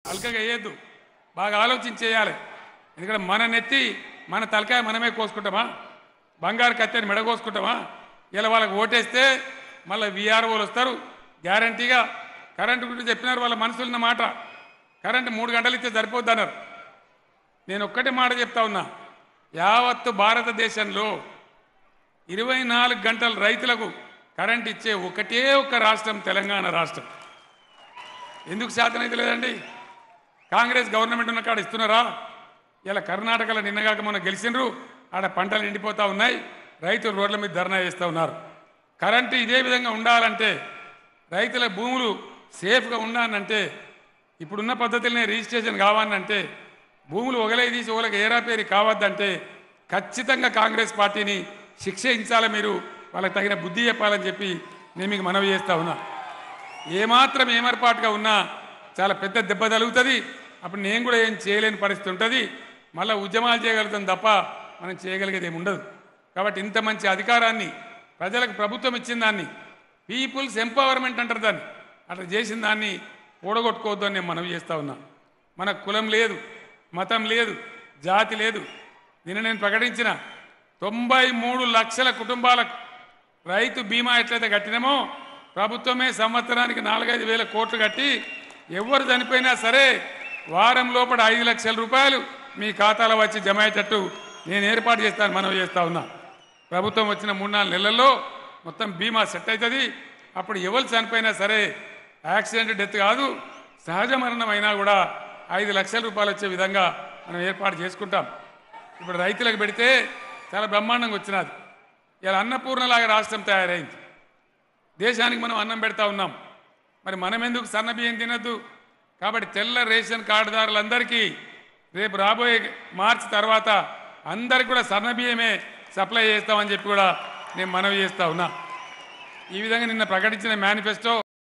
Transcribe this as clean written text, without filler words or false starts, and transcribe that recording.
అల్కగా వేయద్దు, బాగా ఆలోచించేయాలి. ఎందుకంటే మన నెత్తి మన తలకాయ మనమే కోసుకుంటామా? బంగారు కత్తెని మెడకోసుకుంటామా? ఇలా వాళ్ళకి ఓటేస్తే మళ్ళీ వీఆర్ఓలు వస్తారు గ్యారంటీగా. కరెంటు గురించి చెప్పినారు, వాళ్ళ మనసులున్న మాట. కరెంటు 3 గంటలు ఇస్తే సరిపోద్దన్నారు. నేను ఒక్కటే మాట చెప్తా ఉన్నా, యావత్తు భారతదేశంలో 24 గంటలు రైతులకు కరెంట్ ఇచ్చే ఒకటే ఒక్క రాష్ట్రం తెలంగాణ రాష్ట్రం. ఎందుకు శాతనైతే లేదండి? కాంగ్రెస్ గవర్నమెంట్ ఉన్న కాడ ఇస్తున్నారా? ఇలా కర్ణాటకలో నిన్నగాక మొన్న గెలిచిండ్రు, ఆడ పంటలు ఎండిపోతూ ఉన్నాయి, రైతులు రోడ్ల మీద ధర్నా చేస్తూ ఉన్నారు. కరెంటు ఇదే విధంగా ఉండాలంటే, రైతుల భూములు సేఫ్గా ఉండాలంటే, ఇప్పుడున్న పద్ధతులనే రిజిస్ట్రేషన్ కావాలంటే, భూములు ఒకలే తీసి ఒకరికి ఏరాపేరి కావద్దంటే ఖచ్చితంగా కాంగ్రెస్ పార్టీని శిక్షించాలి. మీరు వాళ్ళకి తగిన బుద్ధి చెప్పాలని చెప్పి నేను మీకు మనవి చేస్తూ ఉన్నా. ఏమాత్రం ఏమర్పాటుగా ఉన్నా చాలా పెద్ద దెబ్బ తగులుతుంది. అప్పుడు నేను కూడా ఏం చేయలేని పరిస్థితి ఉంటుంది. మళ్ళీ ఉద్యమాలు చేయగలుగుతాం తప్ప మనం చేయగలిగేది ఏమి ఉండదు. కాబట్టి ఇంత మంచి అధికారాన్ని ప్రజలకు ప్రభుత్వం ఇచ్చిన దాన్ని, పీపుల్స్ ఎంపవర్మెంట్ అంటారు దాన్ని, అట్లా చేసిన దాన్ని ఓడగొట్టుకోవద్దు అని నేను మనవి చేస్తూ ఉన్నా. మనకు కులం లేదు, మతం లేదు, జాతి లేదు. నిన్న నేను ప్రకటించిన 93 లక్షల కుటుంబాలకు రైతు బీమా ఎట్లయితే కట్టినామో, ప్రభుత్వమే సంవత్సరానికి 4-5 వేల కోట్లు కట్టి ఎవరు చనిపోయినా సరే వారం లోపల 5 లక్షల రూపాయలు మీ ఖాతాలో వచ్చి జమ అయ్యేటట్టు నేను ఏర్పాటు చేస్తాను మనవి చేస్తూ ఉన్నా. ప్రభుత్వం వచ్చిన 3-4 నెలల్లో మొత్తం బీమా సెట్ అవుతుంది. అప్పుడు ఎవరు చనిపోయినా సరే యాక్సిడెంట్ డెత్ కాదు, సహజ మరణం అయినా కూడా 5 లక్షల రూపాయలు వచ్చే విధంగా మనం ఏర్పాటు చేసుకుంటాం. ఇప్పుడు రైతులకు పెడితే చాలా బ్రహ్మాండంగా వచ్చినది. ఇలా అన్నపూర్ణలాగా రాష్ట్రం తయారైంది. దేశానికి మనం అన్నం పెడతా ఉన్నాం. మరి మనం ఎందుకు సన్న బియ్యం తినద్దు? కాబట్టి తెల్ల రేషన్ కార్డుదారులందరికీ రేపు రాబోయే మార్చి తర్వాత అందరికి కూడా సన్న బియ్యమే సప్లై చేస్తామని చెప్పి కూడా నేను మనవి చేస్తూ ఉన్నా. ఈ విధంగా నిన్న ప్రకటించిన మేనిఫెస్టో